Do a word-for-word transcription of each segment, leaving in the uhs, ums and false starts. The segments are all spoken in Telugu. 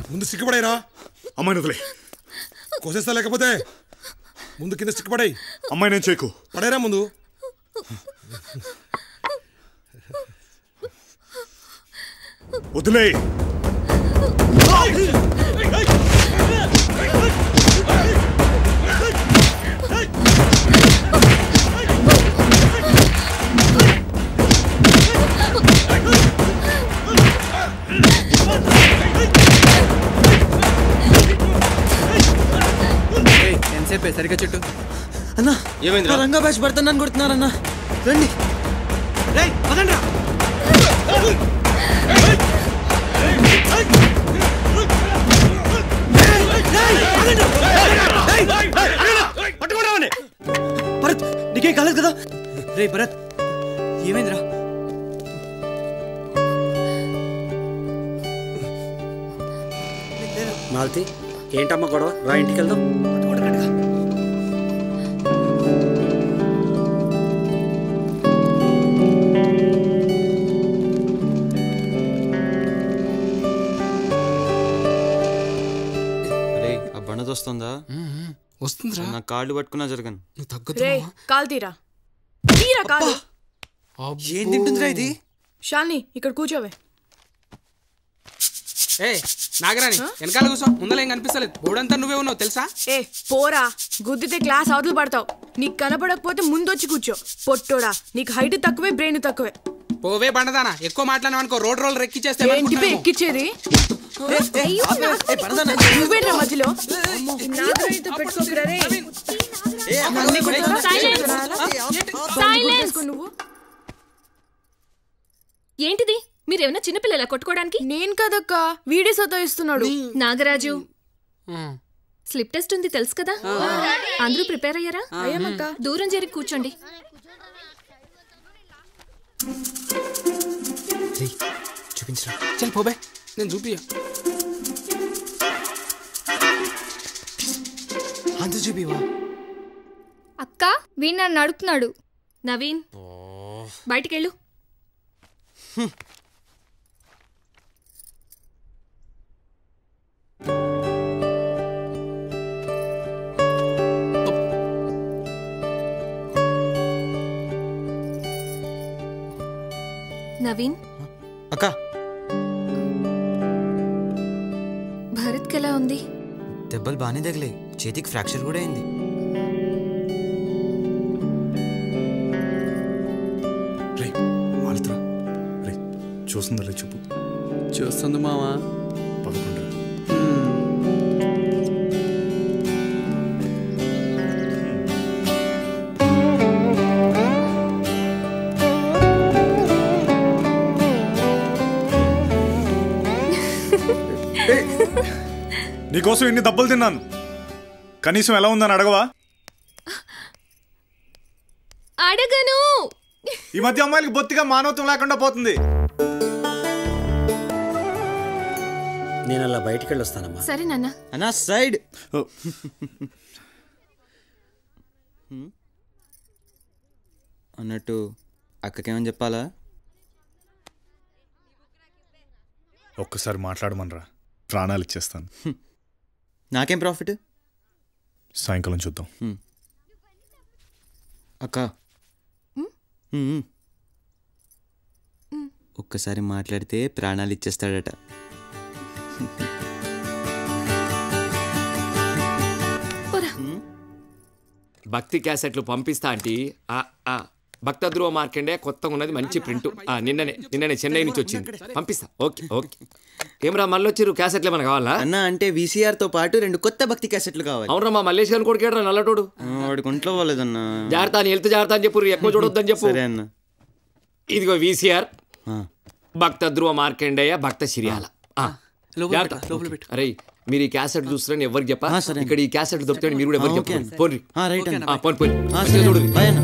ముందు సిగ్గుపడేరా. అమ్మాయిని వదిలే, కోసేస్తా. లేకపోతే ముందు కింద సిగ్గుపడాయి. అమ్మాయి నేను చేయకు, పడేరా ముందు. వదిలే. ఎంతసేపే సరిగ్గా చెట్టు అన్నా. ఏమైంది? రంగా బ్యాచ్ పడుతున్నాను కొడుతున్నారన్నా. రండి. రేయ్ పదండి రా. భరత్ నీకేం కాలేదు కదా? రే భరత్ ఏమైందిరా? మాలతి ఏంటమ్మా గొడవ? రా ఇంటికి వెళ్దాం. వస్తుందా? వస్తుందిరా. నా కాళ్ళు పట్టుకున్నా జరగను. కాలు తీరా. తీరా కాలు. ఏం తింటుందిరా ఇది? శాలిని ఇక్కడ కూర్చోవే. ఏ నాగరాణి వెనకాల కూర్చో. ముందర ఏం కనిపిస్తలేదు. బోర్డంతా నువ్వే ఉన్నావు తెలుసా? ఏ పోరా, గుద్దితే క్లాస్ అవతలు పడతావు. నీకు కనపడకపోతే ముందొచ్చి కూర్చో. పొట్టోడా, నీకు హైట్ తక్కువే బ్రెయిన్ తక్కువే. పోవే బండదానా, ఎక్కువ మాట్లాడినావు అనుకో రోడ్ రోల్ రెక్కిచ్చేస్తే. ఎక్కిచ్చేది మధ్యలో నువ్వు ఏంటిది? మీరేమన్నా చిన్నపిల్లలా కొట్టుకోవడానికి? నేను కదక్క, వీడే సతాయిస్తున్నాడు. నాగరాజు స్లిప్ టెస్ట్ ఉంది తెలుసు కదా? అందరూ ప్రిపేర్ అయ్యారా? దూరం జరిగి కూర్చోండి. చూపించరా. చల్ పోబే, నేను చూపియా. అంత చూపివా? అక్క వీణ్ నన్ను అడుగుతున్నాడు. నవీన్ బయటికెళ్ళు. నవీన్ అక్క, భరత్కి ఎలా ఉంది? దెబ్బలు బాగానే తగిలాయి. చేతికి ఫ్రాక్చర్ కూడా అయింది. చూస్తుందా? చెప్పు. చూస్తుంది మావా. పదకొండు. నీకోసం ఇన్ని దెబ్బలు తిన్నాను, కనీసం ఎలా ఉందని అడగవా? అడగను. ఈ మధ్య అమ్మాయిలకి బొత్తిగా మానవత్వం లేకుండా పోతుంది. నేను అలా బయటికి వెళ్ళి వస్తానమ్మా. సరే నాన్న. అన్నా సైడ్. అన్నట్టు అక్కకేమని చెప్పాలా? ఒక్కసారి మాట్లాడమనరా, ప్రాణాలు ఇచ్చేస్తాను. నాకేం ప్రాఫిట్? సాయంకాలం చూద్దాం. అక్క ఒక్కసారి మాట్లాడితే ప్రాణాలు ఇచ్చేస్తాడట. భక్తి క్యాసెట్లు పంపిస్తా ఆంటీ. భక్త ధ్రువ మార్కండే కొత్తగా ఉన్నది, మంచి ప్రింట్. నిన్ననే నిన్ననే చెన్నై నుంచి వచ్చింది, పంపిస్తా. Okay okay. ఏమరా మళ్ళీ వచ్చిర్రు? క్యాసెట్లు ఏమైనా కావాలా అన్న? అంటే వీసీఆర్ తో పాటు రెండు కొత్త భక్తి క్యాసెట్లు కావాలి. అవునరా, మా మల్లేష్ గారిని కొడుకేడరా నల్లటోడు. వాడికి ఒంట్లో పోలేదన్న. జాగ్రత్త, హెల్త్ జాగ్రత్త అని చెప్పు, ఎక్కువ చూడొద్దని చెప్పు. సరే అన్న. ఇదిగో వీసీఆర్, భక్త ధ్రువ మార్కండేయ భక్త సిరియాల. అరే మీరు ఈ క్యాసెట్ చూస్తారని ఎవరికి చెప్పా? ఇక్కడ ఈ క్యాసెట్ దొరికితే మీరు కూడా ఎవరికి చెప్పండి. పోనీ పోనీ పోనీ చూడు.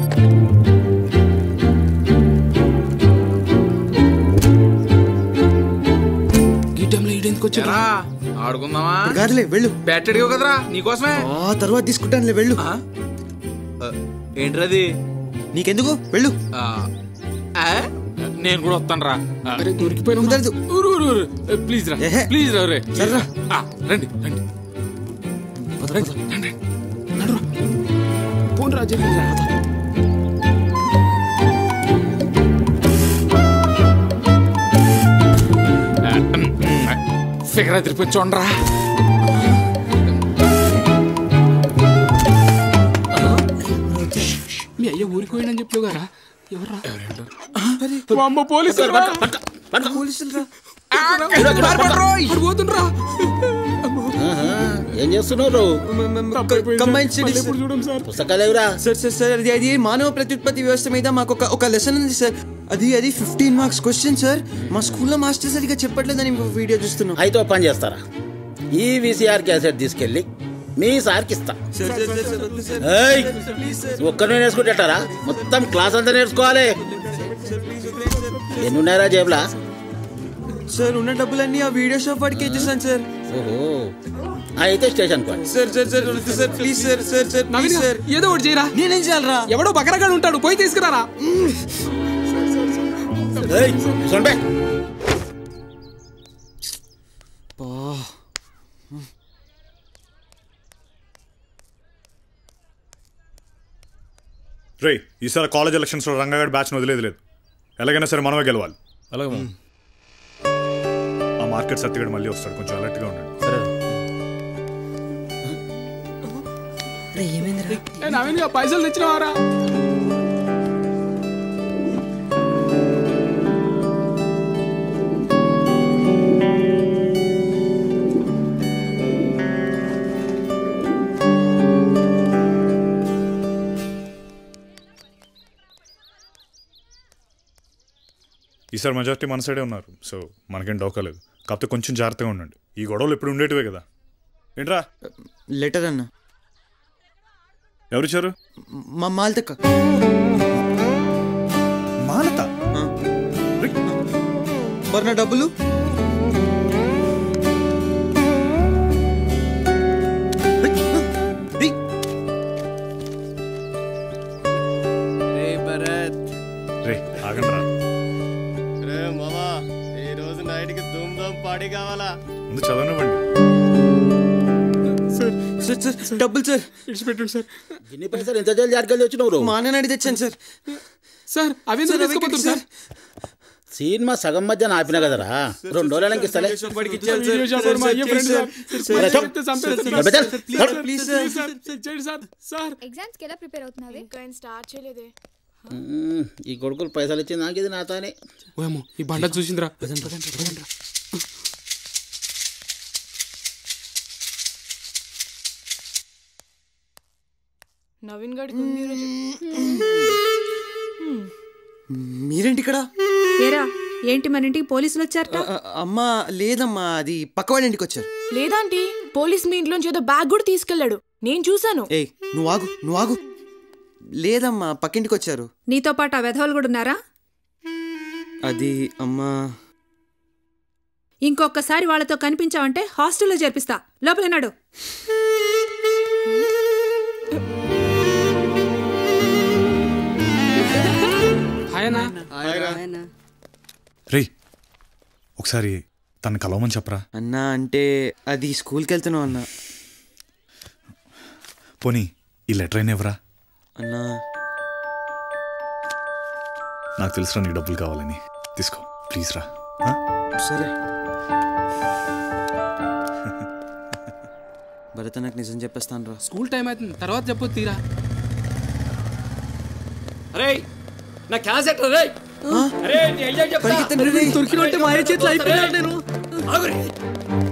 ఆడుకుందామా? కాదులే వెళ్ళు. బ్యాట్ అడిగావు కదరా, నీకోసమే. తర్వాత తీసుకుంటానులే, వెళ్ళు. ఏంట్రది? నీకెందుకు? వెళ్ళు. నేను కూడా వస్తాను రా. అరే దొరికిపోయినా ప్లీజ్ రా ప్లీజ్ రా రే రండి రండి ఫోన్ రాజు ఫిగర్ తిరిపి చూడరా. మీ అయ్య ఊరికి పోయినని చెప్పావు గారా ఎవర్రా అమ్మ పోలీసులు పోతుండ్రా. ఏం చేస్తున్నారు? పుస్తకాలు ఎవరా? సార్ సార్ సార్ అది అది మానవ ప్రత్యుత్పత్తి వ్యవస్థ మీద మాకు ఒక ఒక లెసన్ ఉంది సార్. అది అది ఫిఫ్టీన్ మార్క్స్ క్వశ్చన్ సార్. మా స్కూల్లో మాస్టర్ సరిగా చెప్పట్లేదని వీడియో చూస్తున్నాం. అయితే ఓ పని చేస్తారా, ఈ వీసీఆర్ క్యాసెట్ తీసుకెళ్ళి మీ సార్కి ఇస్తా. ఒక్కనే నేర్చుకుంటారా? మొత్తం క్లాస్ అంతా నేర్చుకోవాలి. ఎన్ని ఉన్నారా జేబులా? సార్ ఉన్న డబ్బులన్నీ ఆ వీడియో షాప్ వాడికి ఇచ్చేసాను సార్. ఓహో అయితే station sir sir sir sir please sir sir sir please sir ఏదో ఒకటి చేయరా. నేనేం చేయాలరా? ఎవడో బకరగాడు ఉంటాడు, పోయి తీసుకురారా. రే ఈసారి కాలేజ్ ఎలక్షన్స్ లో రంగగడ్ బ్యాచ్ వదిలేదు లేదు. ఎలాగైనా సరే మనమే గెలవాలి. అలాగే ఆ మార్కెట్ సత్యగడ్ మళ్ళీ వస్తాడు, కొంచెం అలర్ట్ గా ఉండండి. నవీన్ పైసలు తెచ్చినవారా? ఈసారి మెజార్టీ మన సైడే ఉన్నారు, సో మనకేం డౌకలేదు. కాకపోతే కొంచెం జాగ్రత్తగా ఉండండి. ఈ గొడవలు ఎప్పుడు ఉండేటివే కదా. ఏంట్రా లెటర్ అన్న? ఎవరిచ్చారు? మా మాల్తక్క. మాలత? మరి నా డబ్బులు? రే ఆగండి రా. ముందు చదవనివ్వండి. సార్ సార్ సార్ డబ్బులు సార్ ఇడిచిపెట్టండి సార్. ఇన్ని పైసలు ఎంత జల్ది జారికెళ్ళి వచ్చినావు? మా అన్న అడిగి తెచ్చాను సార్. సార్ అవి సార్ సినిమా సగం మధ్య ఆపిన కదరా, రెండు రోజులకి ఇస్తలే. ఈ కొడుకులు పైసలు ఇచ్చి నాకు ఇది నాతోనే. ఈ బండ చూసిందిరా. నవీన్ గడి మీరేంటి ఇక్కడ? ఏరా ఏంటి మన ఇంటికి పోలీసులు వచ్చారట? అమ్మా లేదమ్మా, అది పక్కవాడి ఇంటికి వచ్చారు. లేదాంటీ, పోలీస్ మీ ఇంట్లోంచి ఏదో బ్యాగ్ కూడా తీసుకెళ్లాడు, నేను చూసాను. ఏ నువ్వు ఆగు నువ్వు ఆగు. లేదమ్మా పక్కింటికి వచ్చారు. నీతో పాటు ఆ వెధవలు కూడా ఉన్నారా? అది అమ్మా, ఇంకొకసారి వాళ్ళతో కనిపించావంటే హాస్టల్లో చేర్పిస్తా. లోపలన్నాడు. రే ఒకసారి తను కలవమని చెప్పరా. అన్నా అంటే అది స్కూల్కి వెళ్తున్నావు అన్నా. పోనీ ఈ లెటర్ అయినా ఎవరా అన్నా? నాకు తెలుసురా నీకు డబ్బులు కావాలని. తీసుకో ప్లీజ్ రా. సరే భరత, నాకు నిజం చెప్పేస్తాను రా. స్కూల్ టైం అవుతుంది, తర్వాత చెప్పు తీరా. అరే నా క్యాసెట్ రే. అరే నీ అయ్యా చెప్తా. దొరికినట్టే మా చేతిలో అయిపోయాను నేను. ఆగురే